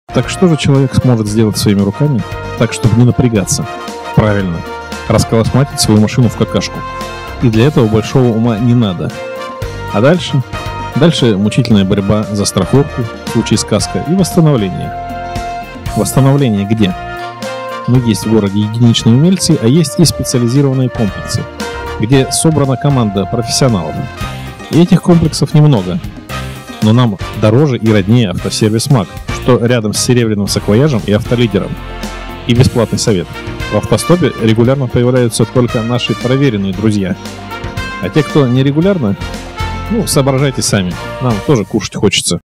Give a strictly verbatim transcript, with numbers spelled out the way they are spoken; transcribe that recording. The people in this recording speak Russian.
Так что же человек сможет сделать своими руками, так, чтобы не напрягаться? Правильно, расколосматить свою машину в какашку. И для этого большого ума не надо. А дальше? Дальше мучительная борьба за страховку, в случае с каско, и восстановление. Восстановление где? Ну, есть в городе единичные умельцы, а есть и специализированные комплексы, где собрана команда профессионалов. И этих комплексов немного. Но нам дороже и роднее автосервис МАК, что рядом с серебряным саквояжем и автолидером. И бесплатный совет. В автостопе регулярно появляются только наши проверенные друзья. А те, кто нерегулярно, ну, соображайте сами. Нам тоже кушать хочется.